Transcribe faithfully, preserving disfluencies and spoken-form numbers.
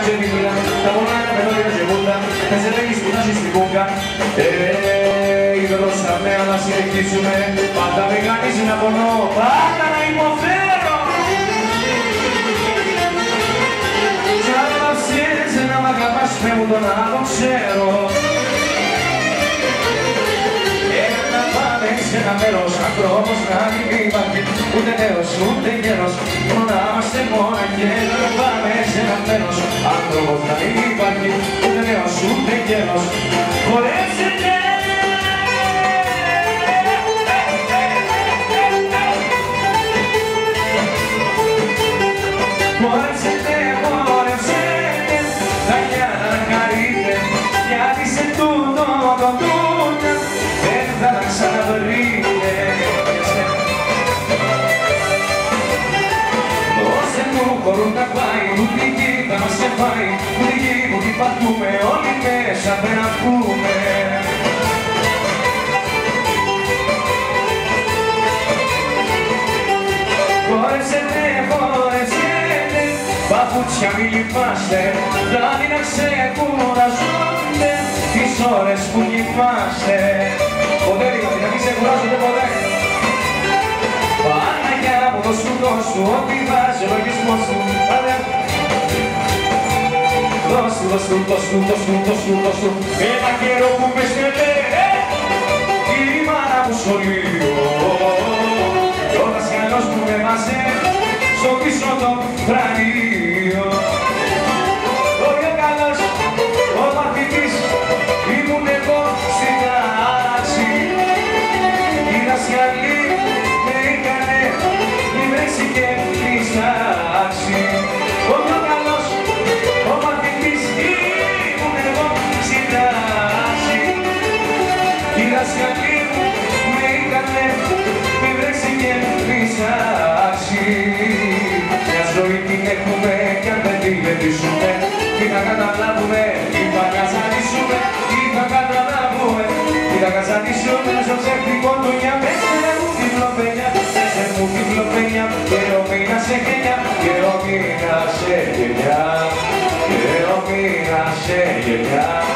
και δίπλα, τα μόνα είναι πελόγια και βούλτα, θα σε λέγεις που να ζεις στην κούγκα. Υδρώσαμε να συνεχίσουμε, πάντα με κάνεις να πονώ, πάντα να υποφέρω. Κι αν μαυσίες να μ' αγαπάς, με μου το να το ξέρω. Ένα πάμε σε ένα μέρος, ανθρώπους να μην υπάρχει, ούτε νέος ούτε γέρος, μόνο να είμαστε μόναχοι. Ένα πάμε σε ένα μέρος, ανθρώπους να μην υπάρχει, ούτε νέος ούτε γέρος, χορέψετε. Χορέψετε, χορέψετε, τα γιάννα να χαρείτε, γιατί σε τούτο το τούτο δεν θα τα ξαναβρείτε. Δώστε μου χωρούν να πάει, που τη γη θα μας σε πάει, που τη γη που την πατούμε, όλοι μέσα δεν ακούμε. Χορέψετε, χορέψετε, παπούτσια μη λυπάστε, δηλαδή να ξεκουραζόνται τις ώρες που κοιμάστε. Ποτέ δηλαδή να μην ξεκουράζονται ποτέ. Παναγιά μου δώσου δώσου, ό,τι βάζει ο λογισμός του. Δώσου, δώσου, δώσου, δώσου, δώσου, δώσου, ένα καιρό που με στελέ, η μάνα μου σχολείο. Κι ο δασκαλός που με μαζεύει στο πίσω το κρανίο. Ο πιο καλός, ο μαθητής, ήμουν εγώ στην τάξη. Οι δασκαλοί με είχανε η μέση και τη στάξη. Ο πιο καλός, ο μαθητής, ήμουν εγώ στην τάξη. Οι δασκαλοί με είχανε η μέση και τη στάξη. Μια ζωή την έχουμε κι αν δεν την πετύσουμε, τι θα καταλάβουμε, τι θα καζανίσουμε, τι θα καταλάβουμε, τι θα καζανίσουμε στο ψεύτικο του για πέστε μου την πλοπένια, πέστε μου την πλοπένια, και ο μήνα σε γενιά, και ο μήνα σε γενιά, και ο μήνα σε γενιά.